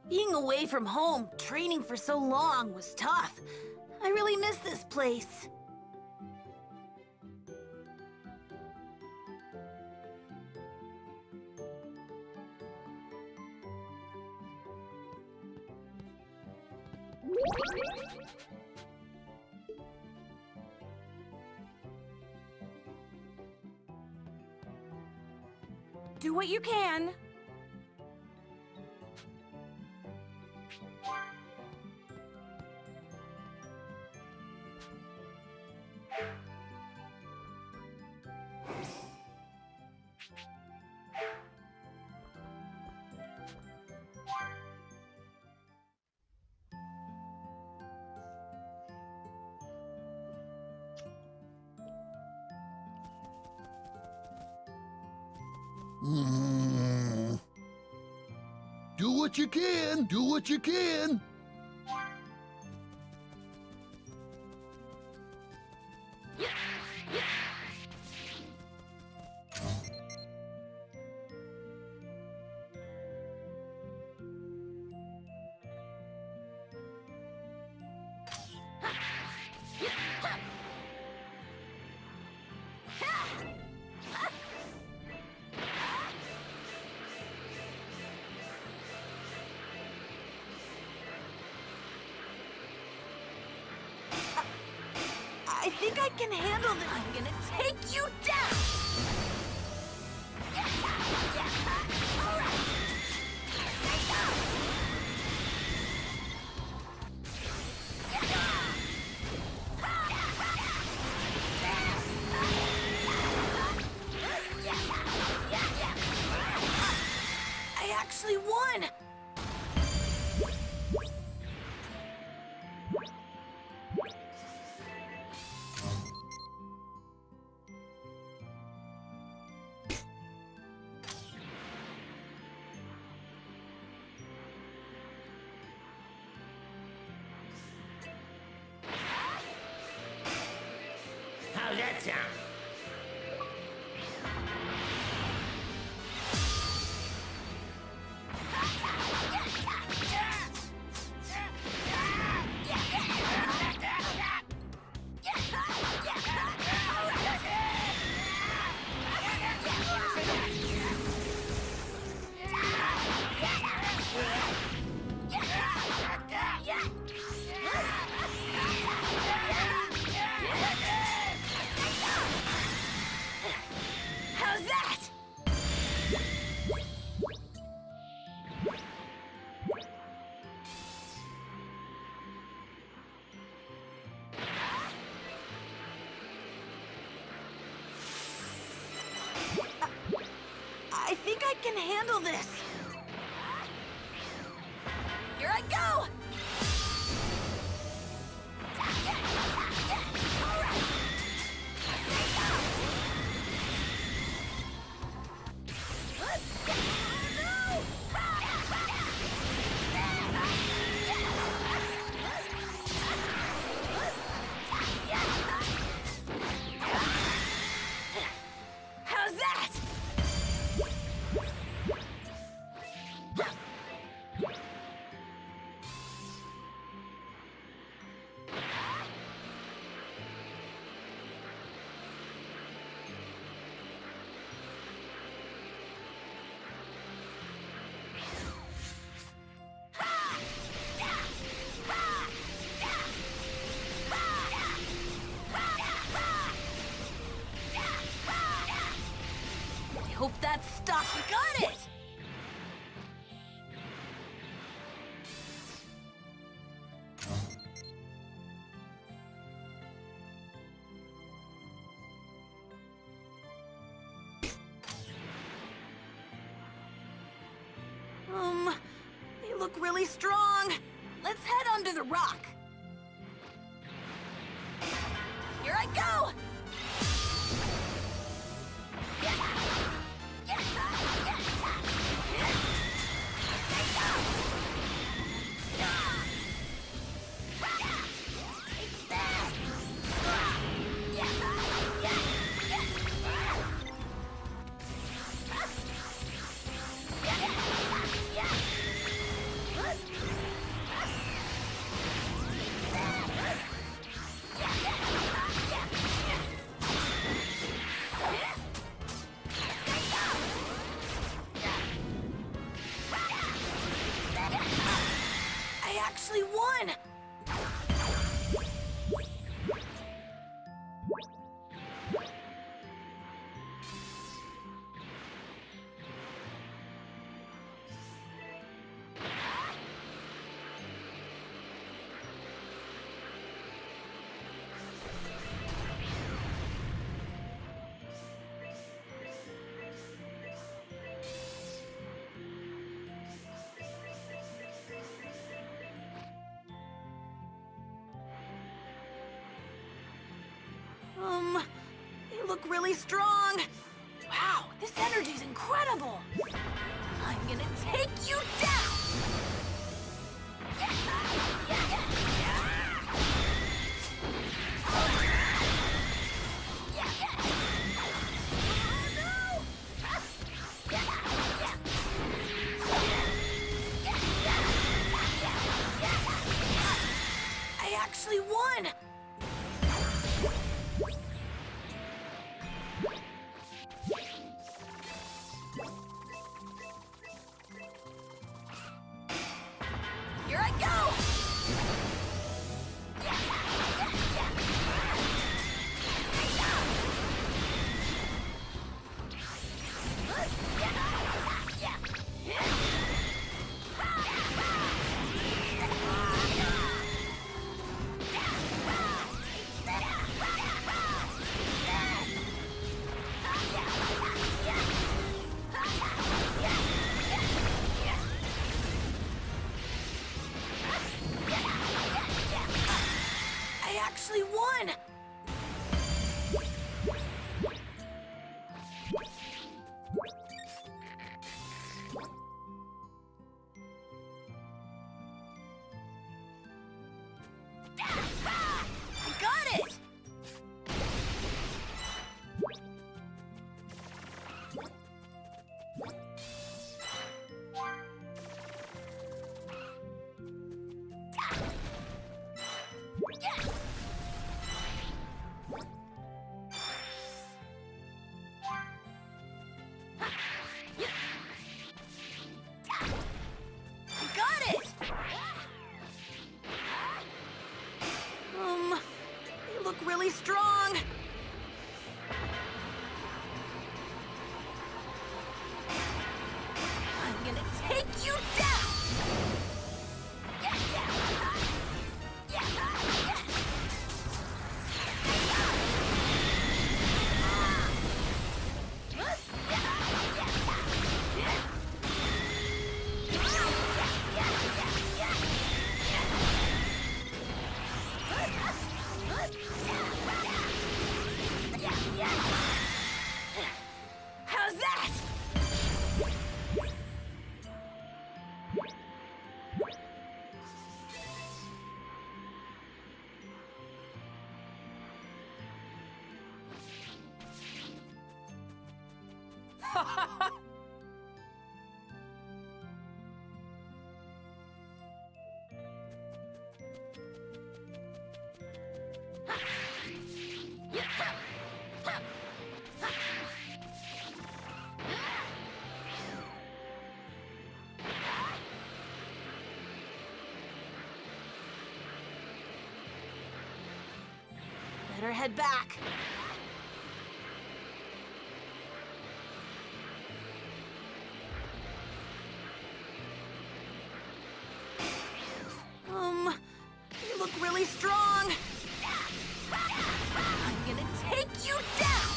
Being away from home, training for so long, was tough. I really miss this place. Do what you can. Do what you can. Do what you can. I think I can handle this. I'm gonna take you down! I actually won! How's that sound? How's that? I think I can handle this. Here I go! How's that? I hope that stops. Got it! They look really strong. Let's head under the rock. Here I go! won! You look really strong. Wow, this energy's incredible. I'm gonna take you down. I actually won. Here I go! I actually won! I got it! I got it! You look really strong. I'm gonna take you down! How's that? Better head back. You look really strong. I'm gonna take you down.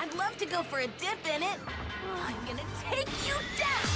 I'd love to go for a dip in it. I'm gonna take you down!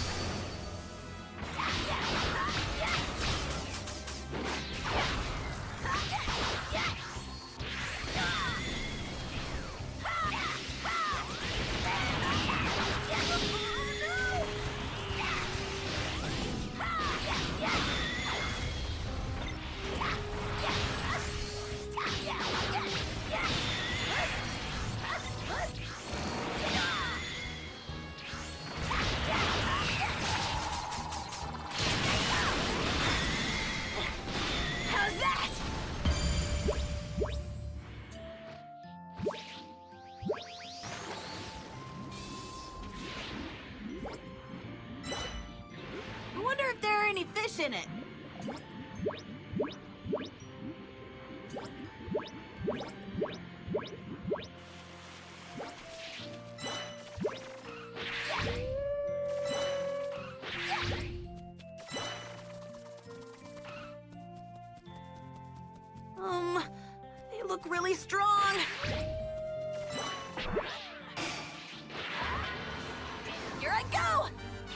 How's that? I wonder if there are any fish in it. They look really strong. Here I go!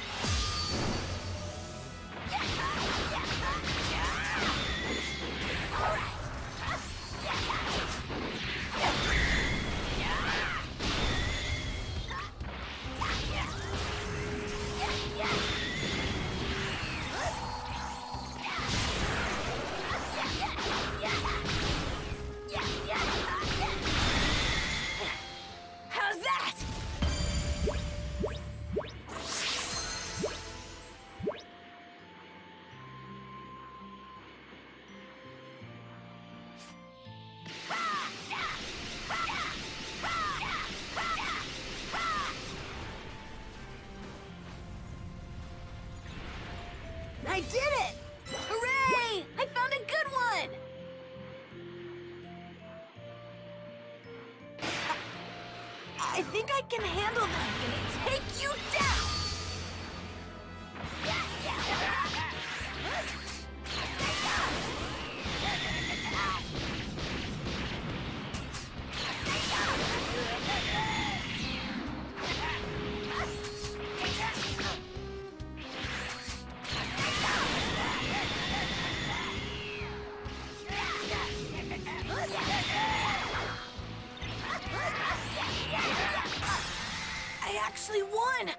How's that? I did it! Hooray! I found a good one! I think I can handle that. I'm gonna take you down! I actually won!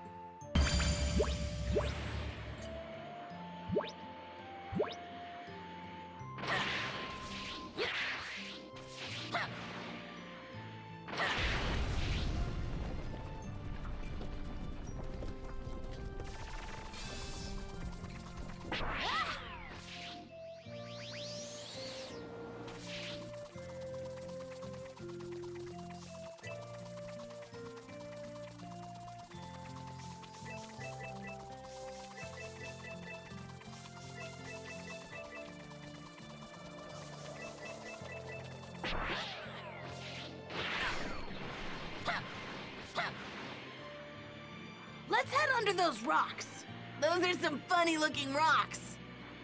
Let's head under those rocks. Those are some funny-looking rocks.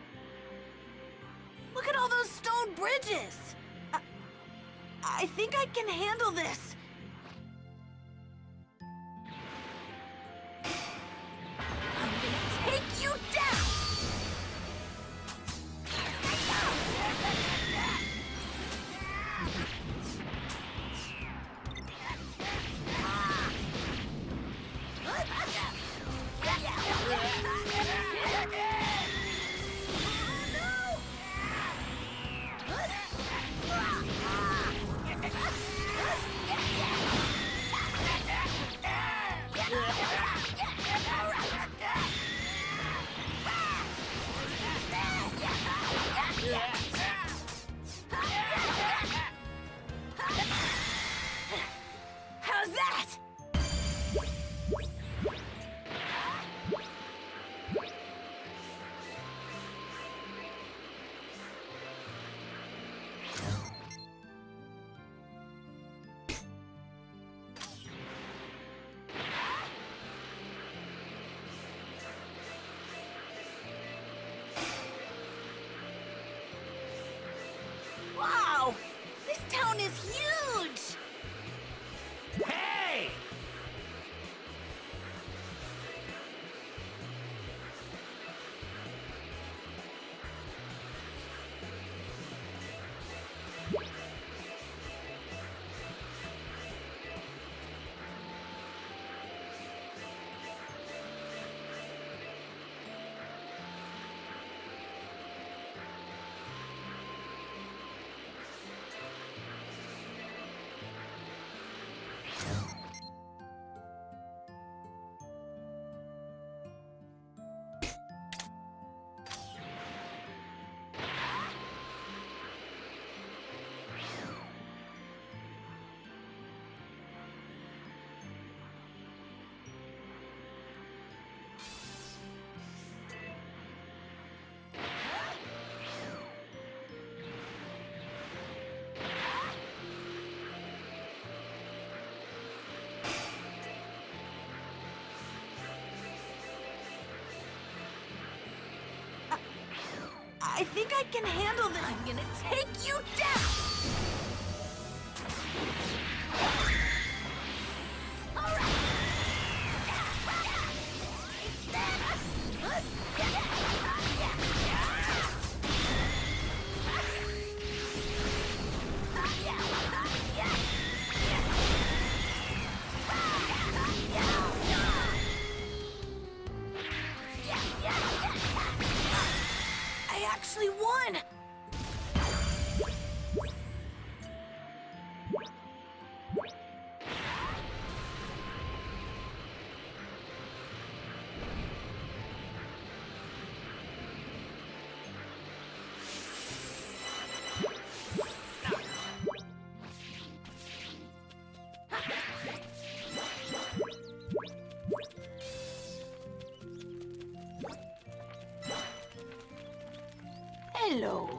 Look at all those stone bridges. I think I can handle this. I'm gonna take you down! No! think I can handle this. I'm gonna take you down! All right. I actually won! Hello.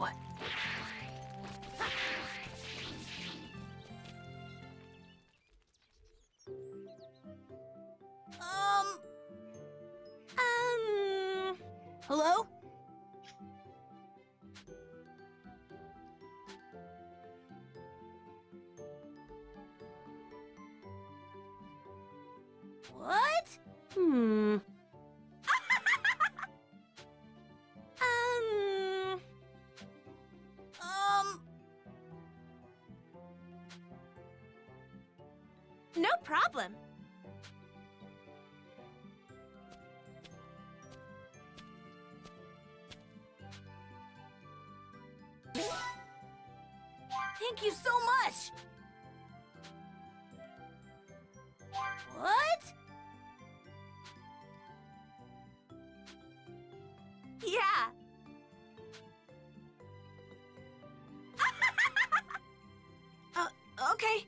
Hello? What? No problem. Thank you so much! What? Yeah. Okay.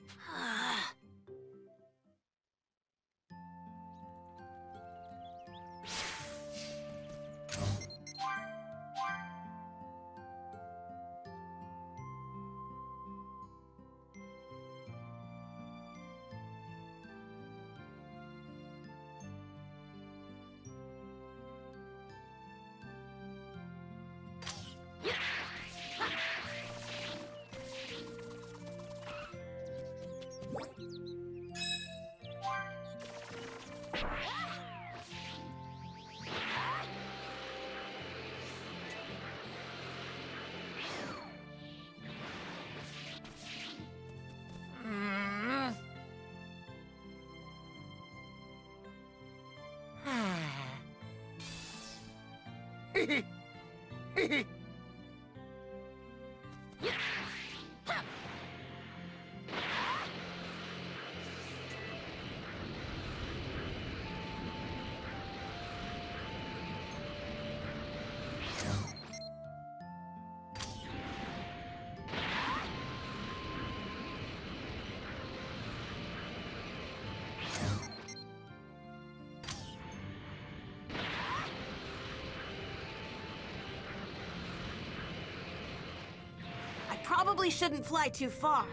Probably shouldn't fly too far.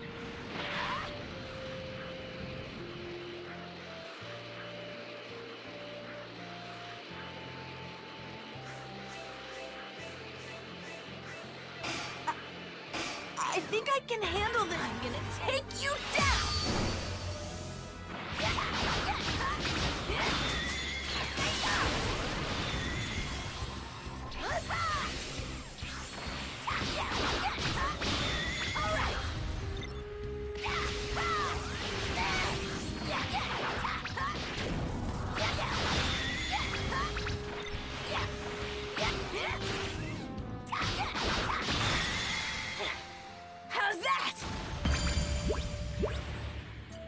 I think I can handle this. I'm gonna take you down! How's that?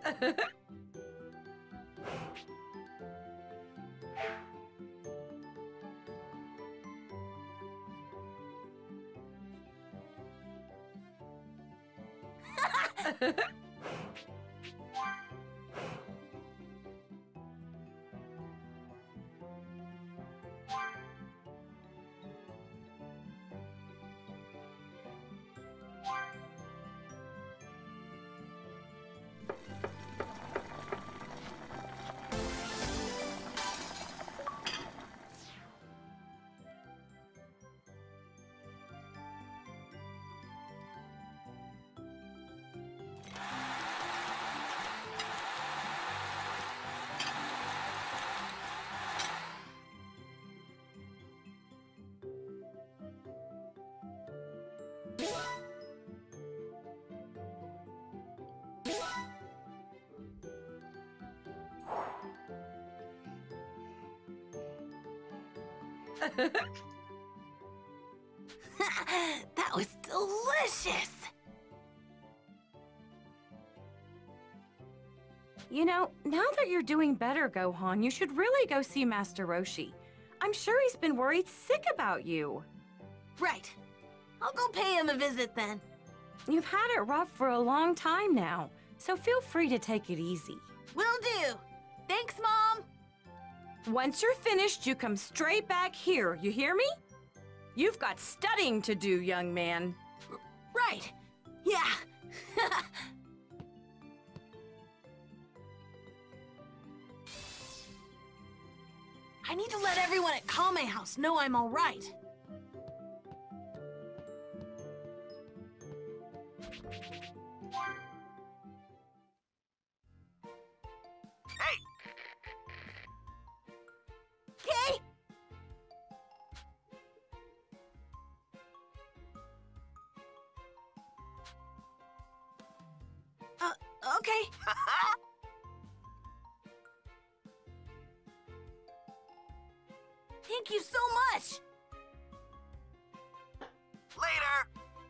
That was delicious! You know, now that you're doing better, Gohan, you should really go see Master Roshi. I'm sure he's been worried sick about you. Right. I'll go pay him a visit then. You've had it rough for a long time now, so feel free to take it easy. Will do. Thanks, Mom. Once you're finished, you come straight back here, you hear me? You've got studying to do, young man. Right. Yeah. I need to let everyone at Kame House know I'm all right. Hey! Okay? Okay. Thank you so much! Later!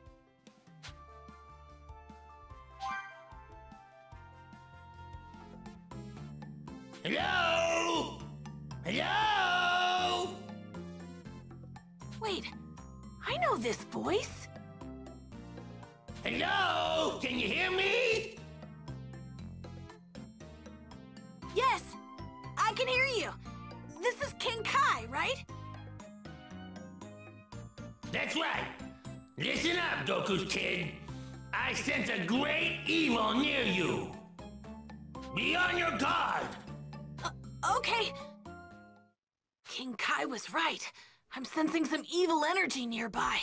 Hello? Hello? Wait, I know this voice. Hello? Can you hear me? Yes, I can hear you. This is King Kai, right? That's right. Listen up, Goku's kid. I sense a great evil near you. Be on your guard. Okay. King Kai was right. I'm sensing some evil energy nearby.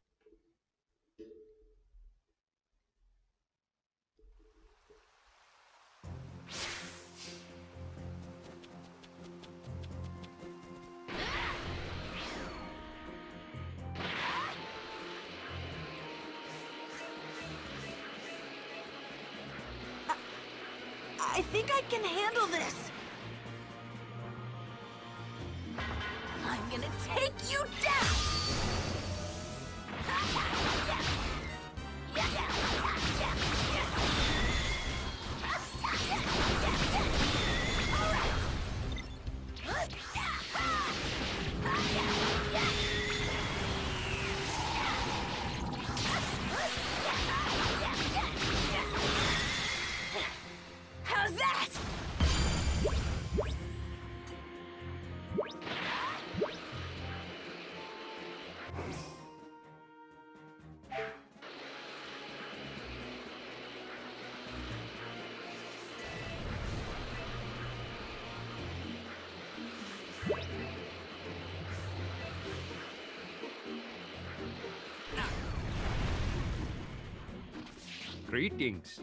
I think I can handle this. I'm gonna take you down! How's that? Greetings.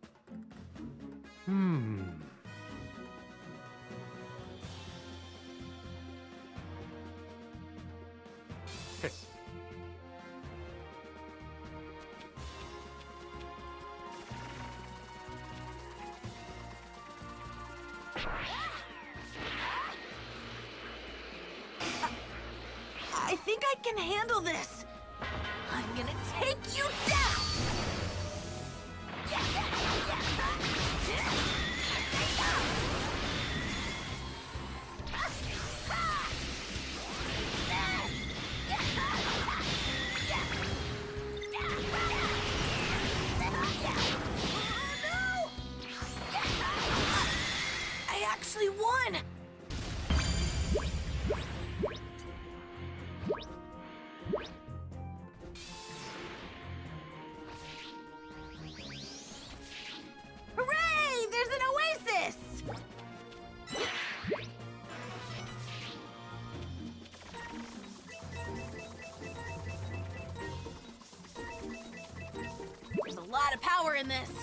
I think I can handle this. I'm gonna take you down! power in this.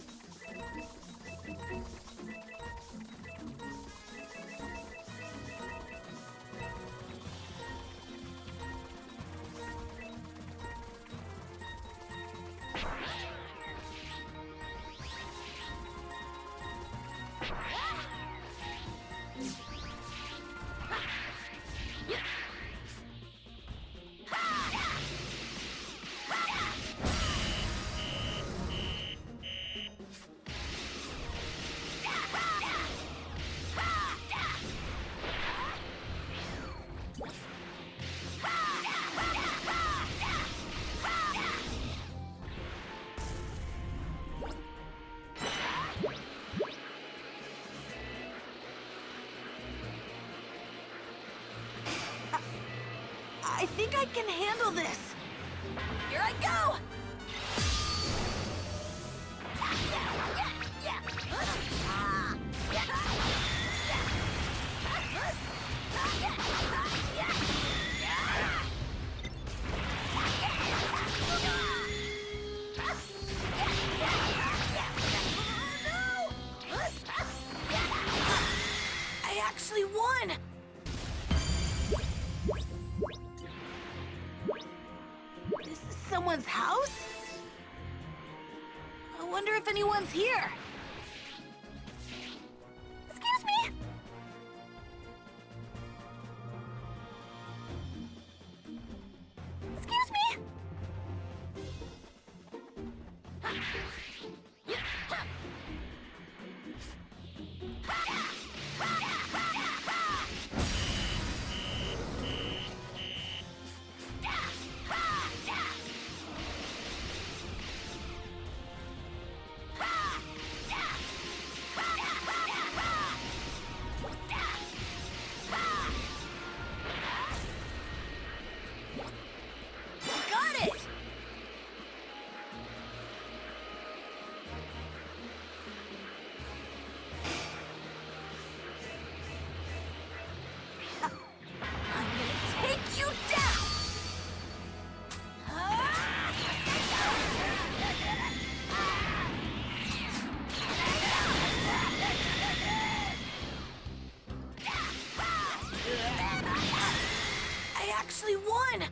I think I can handle this. Here I go! I actually won! This is someone's house? I wonder if anyone's here. Excuse me? Excuse me? Got it! I'm gonna take you down! I actually won!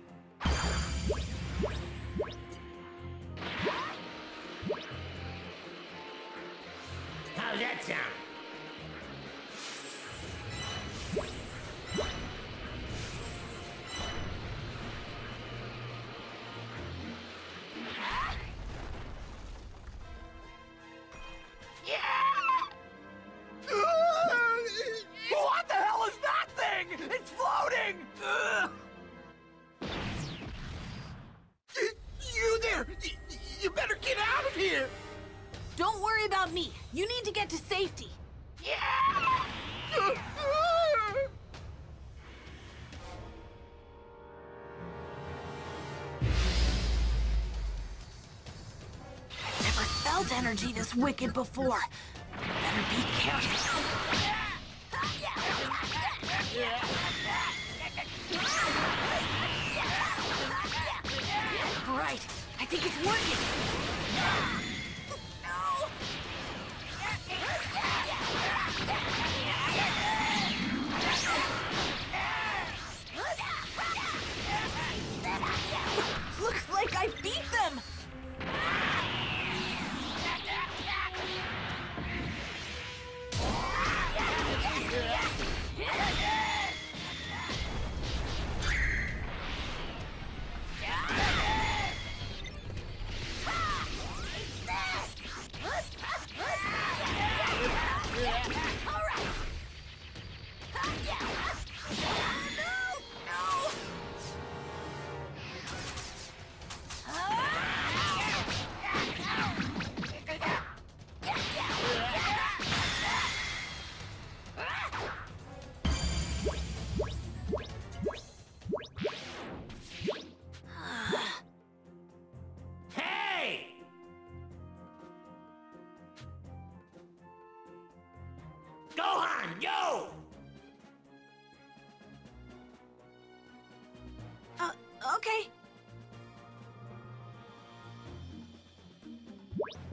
How's that sound? What the hell is that thing? It's floating! You there! You better get out of here! Don't worry about me. You need to get to safety. I've never felt energy this wicked before. Better be careful. Right. I think it's working. No! Looks like I beat them!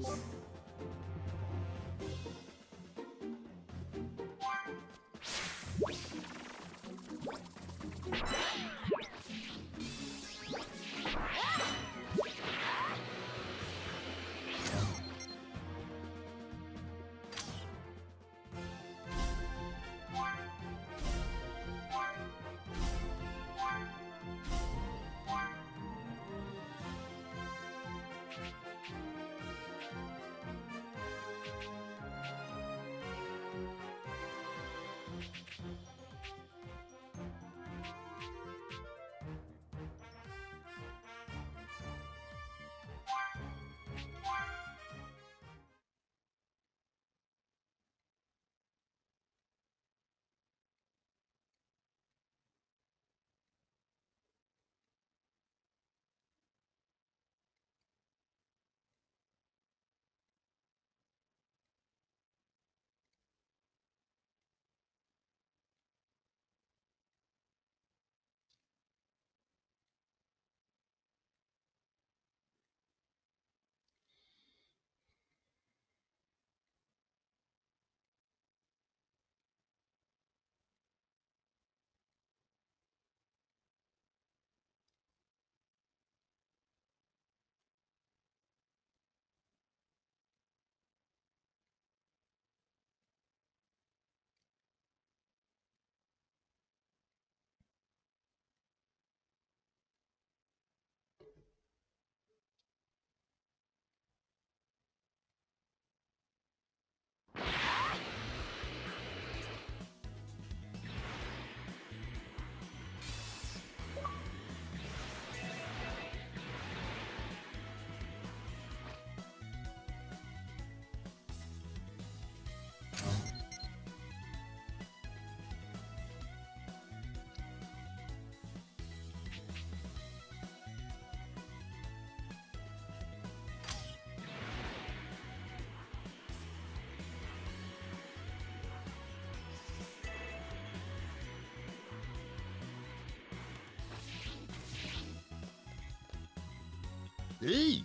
Hey!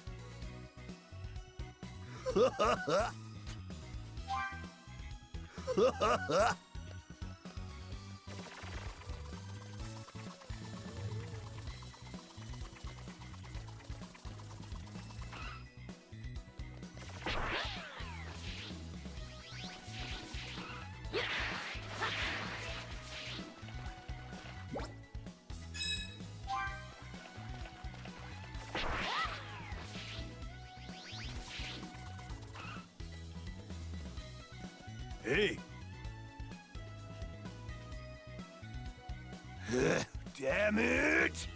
Hey! Damn it!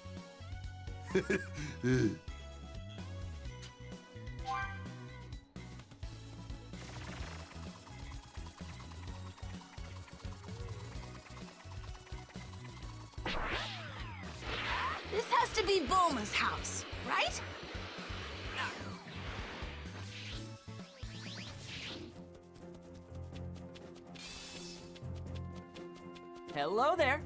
This has to be Bulma's house, right? Hello there.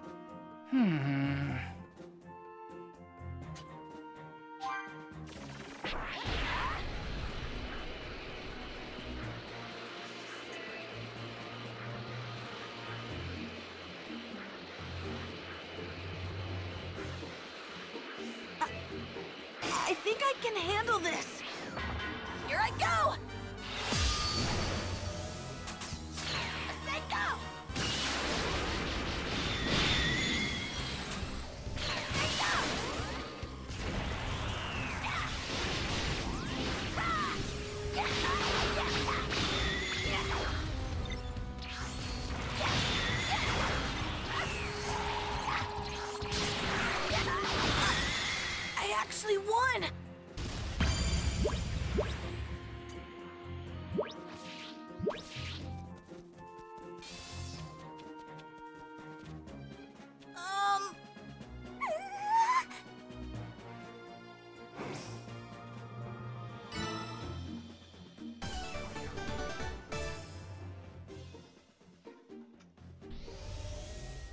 I think I can handle this. Here I go! Say go! Say go! I actually won! Um...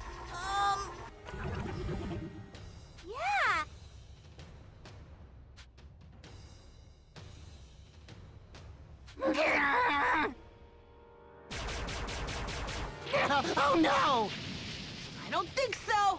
Yeah. Oh no! I don't think so.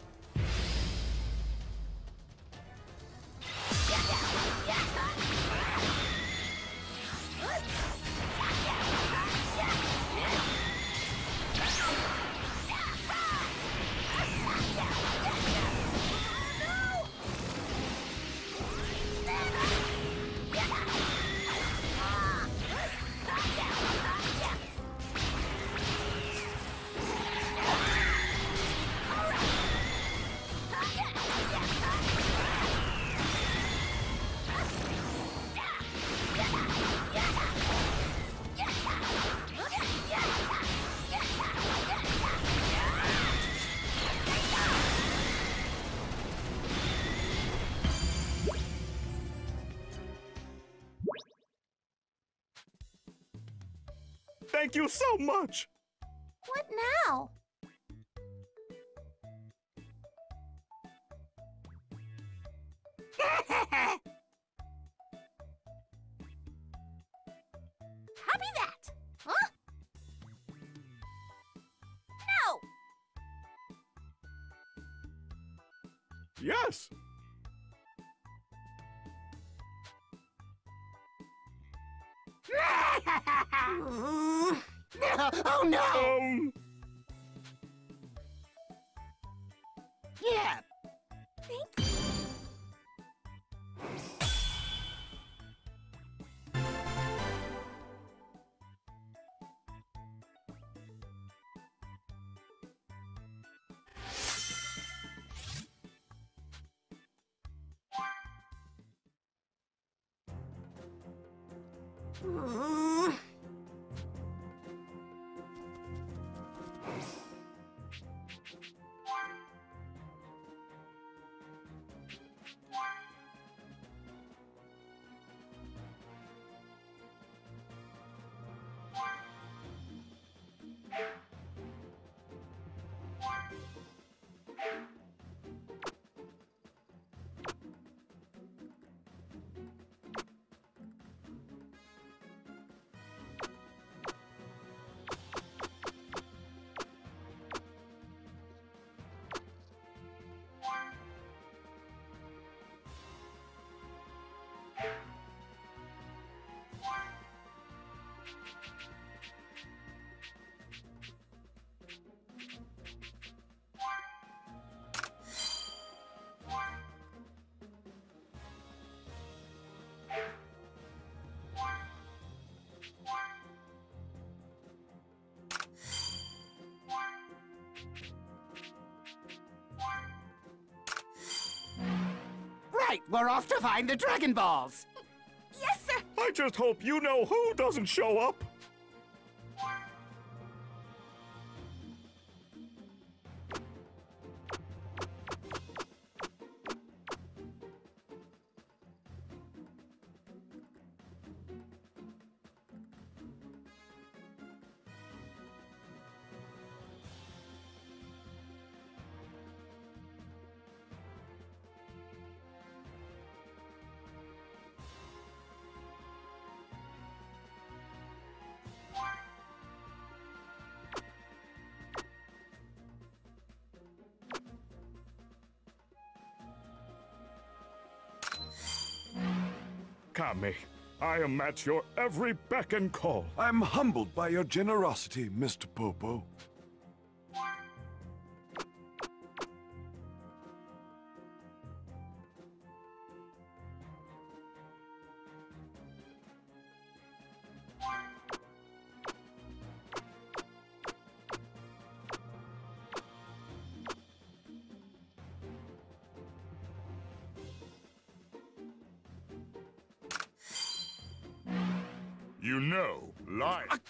Thank you so much! What now? Copy that! Huh? No! Yes! Oh no! Yeah. Thank you. Right, we're off to find the Dragon Balls! Yes, sir! I just hope you know who doesn't show up! Kami, I am at your every beck and call. I'm humbled by your generosity, Mr. Popo. You know, life.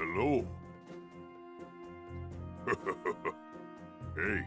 Hello. Hey.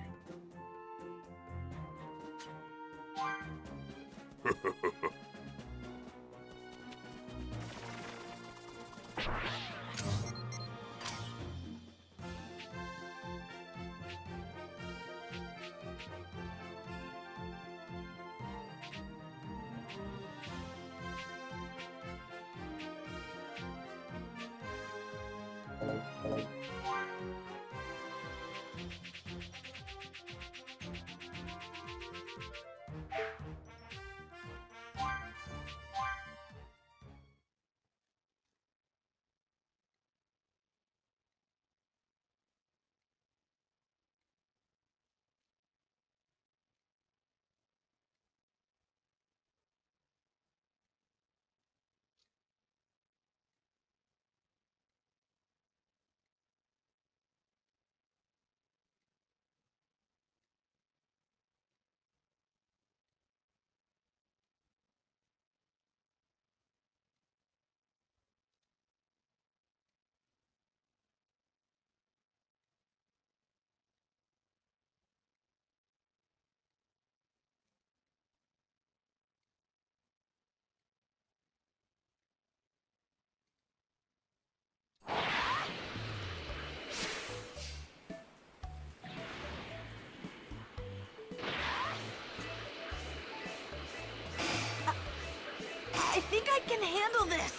I think I can handle this.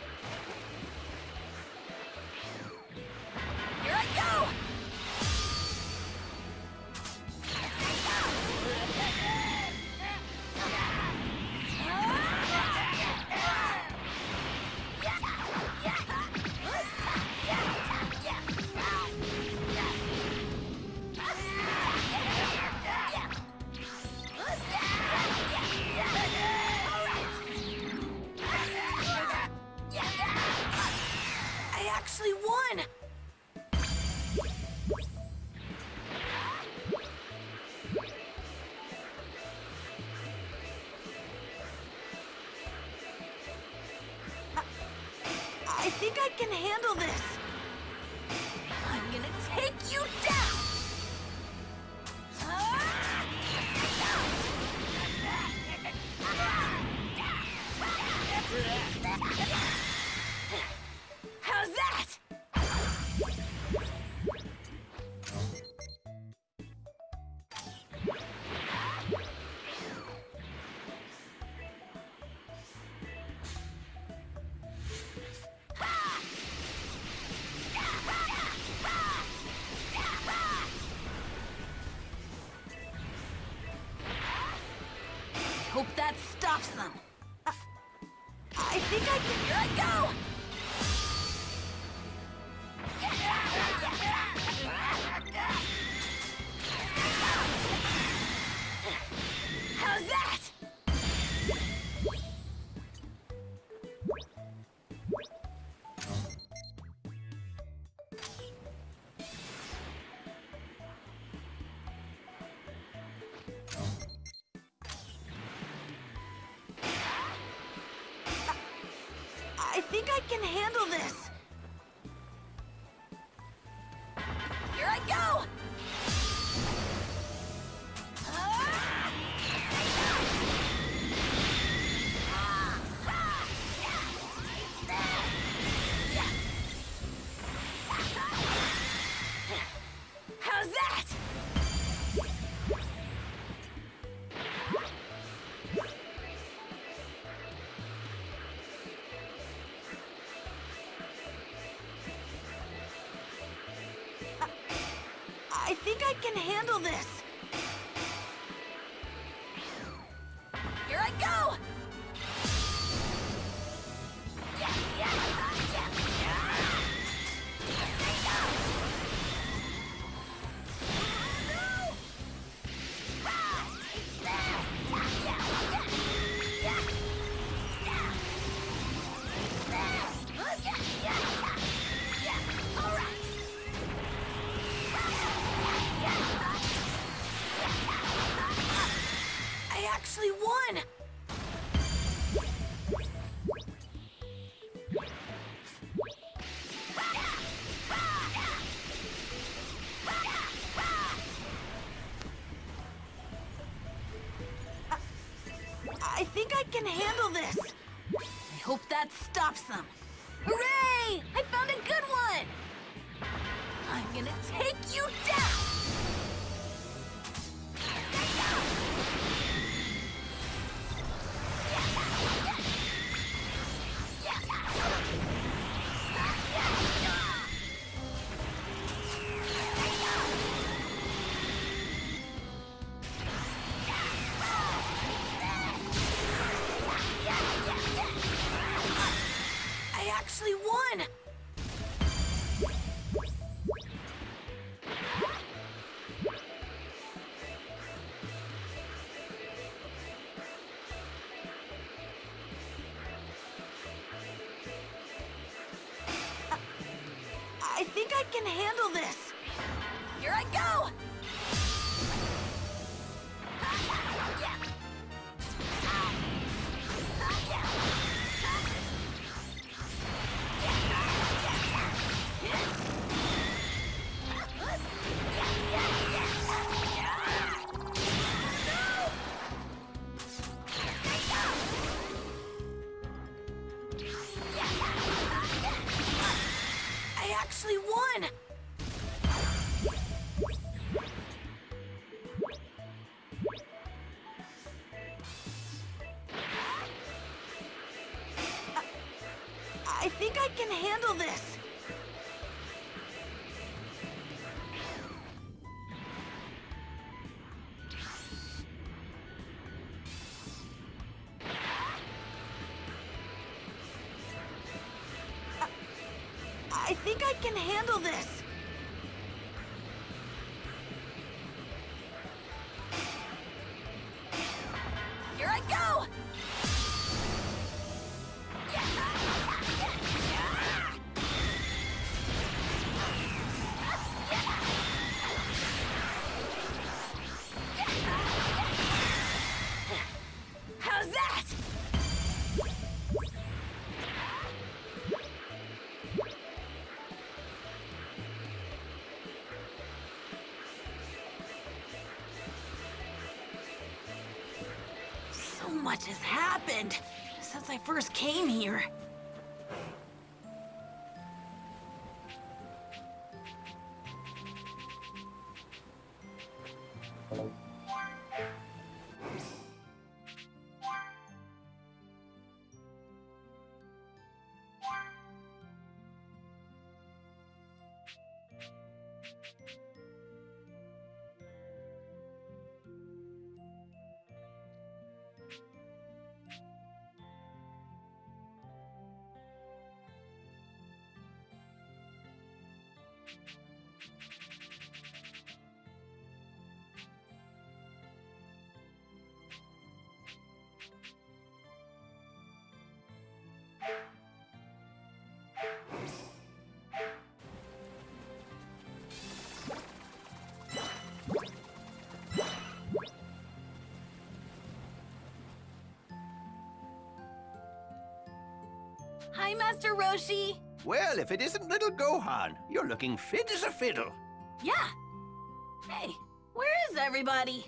Here I go! I actually won! I think I can handle this. I'm gonna take you down! How's that? Hope that stops them. I think I can. Here I go! How's that? I think I can handle this. Here I go! How's that? I think I can handle this. Here I go! can handle this. I hope that stops them. Hooray! I found a good one! I'm gonna take you down! I actually won! I think I can handle this. Here I go! I actually won! I think I can handle this. I think I can handle this. Here I go! How's that? So much has happened since I first came here. Hi, Master Roshi. Well, if it isn't little Gohan, you're looking fit as a fiddle. Yeah. Hey, where is everybody?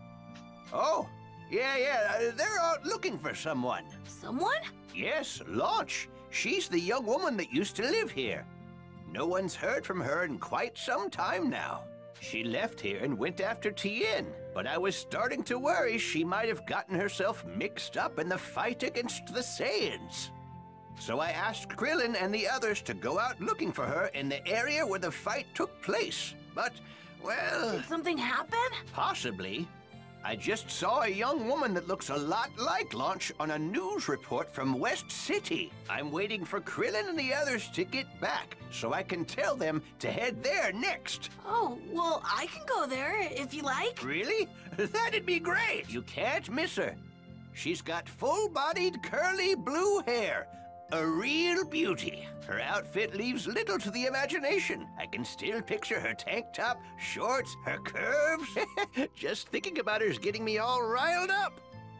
Oh, yeah, they're out looking for someone. Someone? Yes, Launch. She's the young woman that used to live here. No one's heard from her in quite some time now. She left here and went after Tien, but I was starting to worry she might have gotten herself mixed up in the fight against the Saiyans. So I asked Krillin and the others to go out looking for her in the area where the fight took place. But, well... Did something happen? Possibly. I just saw a young woman that looks a lot like Launch on a news report from West City. I'm waiting for Krillin and the others to get back so I can tell them to head there next. Oh, well, I can go there if you like. Really? That'd be great. You can't miss her. She's got full-bodied curly blue hair. A real beauty. Her outfit leaves little to the imagination. I can still picture her tank top, shorts, her curves. Just thinking about her is getting me all riled up.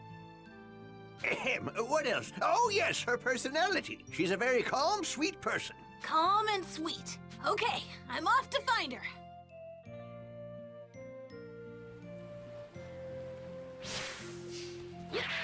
Ahem, what else? Oh, yes, her personality. She's a very calm, sweet person. Calm and sweet. Okay, I'm off to find her. Yeah.